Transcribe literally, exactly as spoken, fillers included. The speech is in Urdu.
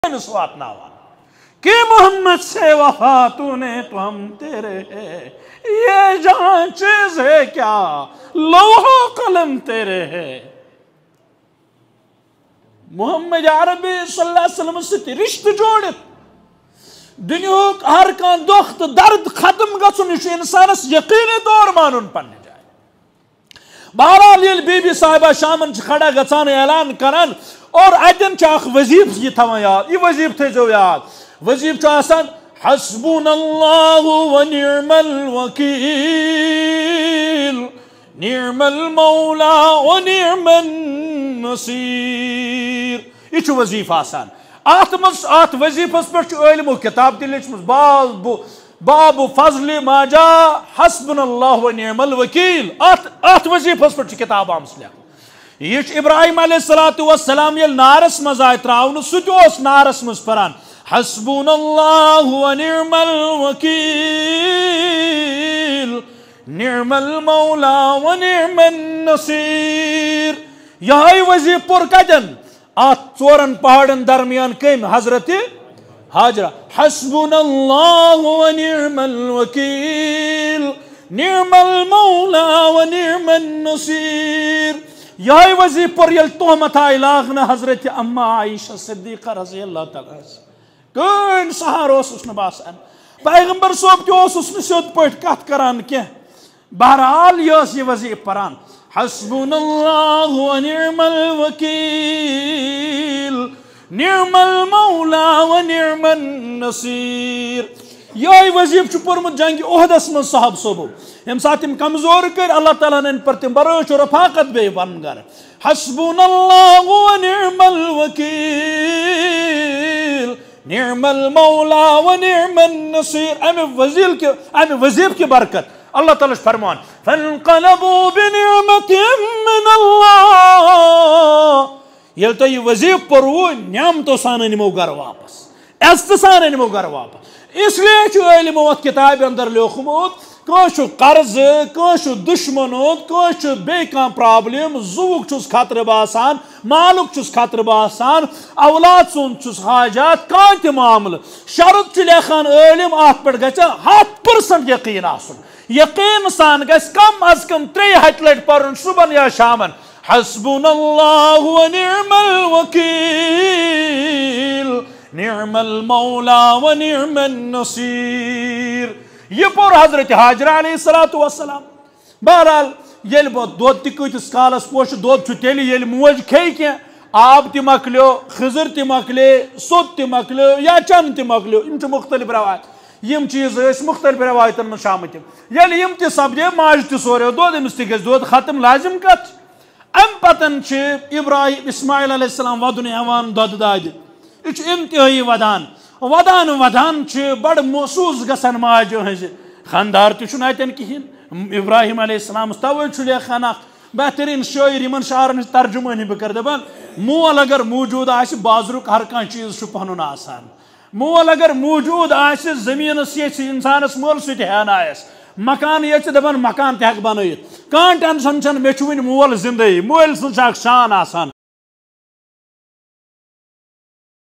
واتناوان کہ محمد سے وفا تو نے تو ہم تیرے ہے، یہ جہاں چیز ہے کیا لوح و قلم تیرے ہے۔ محمد عربی صلی اللہ علیہ وسلم سے رشت جوڑت دنیا ہر کان دخت درد ختم گژھن یہ انسانس یقینی طور مانن پنہ جائے۔ بہرحال یل بی بی صاحبہ شامن کھڑا گژھان اعلان کران اور اتن اخ وظیف یہ تھوان یاد، یہ وظیف تھو یاد، وظیف آسان حسبنا اللہ ونعم الوکیل نعم المولا ونعم النصیر، یہ وظیف آسان۔ ات مز ات وظیفس پہ علمو کتاب تہ لچمس باب باب فضل ما جاء حسبنا اللہ ونعم الوکیل، ات ات وظیفس پہ کتاب آمس لکھ۔ یہ ابراہیم علیہ الصلوۃ والسلام یل نارس مز آئے تراؤن سہ تہ اوس نارس مز پران حسبنا اللہ ونعم الوکیل نعم المولا ونعم النصیر۔ یہ وظیف پور کتن ات ژورن پہاڑن درمیان کم حضرت حاجرہ حسبنا اللہ ونعم الوکیل نعم المولا ونعم النصیر۔ یہ وظیف پر یل تہمت آئی لاغنا حضرت اما عائشہ صدیقہ رضی اللہ تعالیٰ کن سہار اس باسان، پیغمبر صوب تہ سیود پٹ کت کران کی۔ بہرحال یہ وظیف پران حسبنا اللہ ونعم الوکیل نعم المولا ونعم النصیر۔ یہ وظیف پورمت جنگ عہدس من صاحب صوبو، یم سات تم کمزور کر اللہ تعالیٰ نے پر تم بروچ و رفاقت بے پن گر حسبنا اللہ ونعم الوکیل نعم المولا ونعم النصیر۔ ام وظیف کے ام وظیف کی برکت اللہ تعالیٰ فرمان فانقلبوا بنعمت من اللہ، یل تو یہ وظیف پرو نعمتو سان نمو گر واپس، عزت سان نمو گر واپس۔ اس لیے علم ات کتاب اندر لیوکھمت کانچ قرض کانچ دشمنوت کانچ بے کان پرابلم زوک چھس خطر باسان مالک چھس خطر باسان اولاد سن چھس حاجات کان تہ معاملہ شرط چھ لیکھان علم ات پہ گژھِ ہتھ پرسنٹ یقین آسن، یقین سان گژھِ کم از کم ترے ہتھ لٹ پرن صبح یا شامن حسبنا اللہ ونعم الوکیل نعم المولا ونعم النصیر۔ یہ پور حضرت حاجرہ علیہ الصلوۃ والسلام۔ بہرحال یل دود تہ کتس کالس پوش دود چھ تیلی یل موج کھے کی آب تہ مکلیو خضر تہ مکلے سوت تہ مکلیو یا چن تہ مکلیو، یم چھ مختلف روایت، یم چیز اس مختلف روایتن من شامت یل یم تہ سپدے ماج تہ سوریو دود امس تہ گژھِ دود ختم لازم کت۔ ام پتن چھ ابراہیم اسماعیل علیہ السلام ودن ہیوان دود داد، یہ انتہائی ودان ودان ودان بڑ محسوس گسان ماجو ہز خاندار تہ اتن کہین۔ ابراہیم علیہ السلام توے لیکھان اخ بہترین شاعر یمن شعرن ترجمانی بہ کر دپان مول اگر موجود آس بازرک ہر کان چیز پنن آسان، مول اگر موجود آس زمینس یھ انسانس مول سہ ہین آیس، مکان یہ دپان مکان تہ ہیک بنائت، کان ٹینشن چھن مے چھ ون مول زندگی، مول سن اخ شان آسان۔